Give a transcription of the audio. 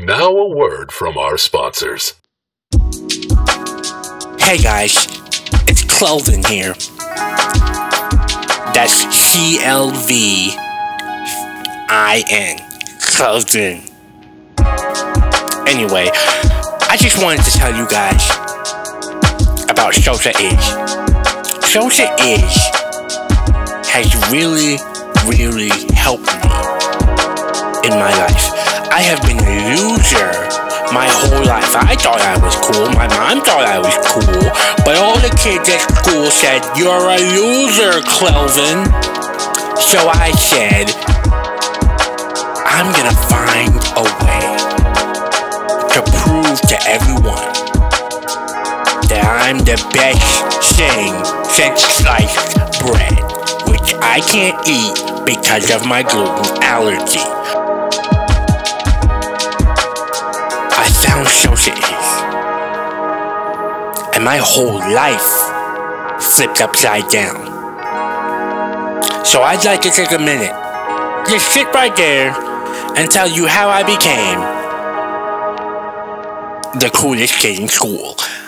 Now a word from our sponsors. Hey guys, it's Cloven here. That's C-L-V-I-N. Cloven. Anyway, I just wanted to tell you guys about Sosa Is. Sosa Is has really helped me in my life. I have been a loser my whole life. I thought I was cool. My mom thought I was cool. But all the kids at school said, "You're a loser, Cloven." So I said, I'm gonna find a way to prove to everyone that I'm the best thing since sliced bread, which I can't eat because of my gluten allergy. I found Sosa Is, and my whole life flipped upside down. So I'd like to take a minute, just sit right there, and tell you how I became the coolest kid in school.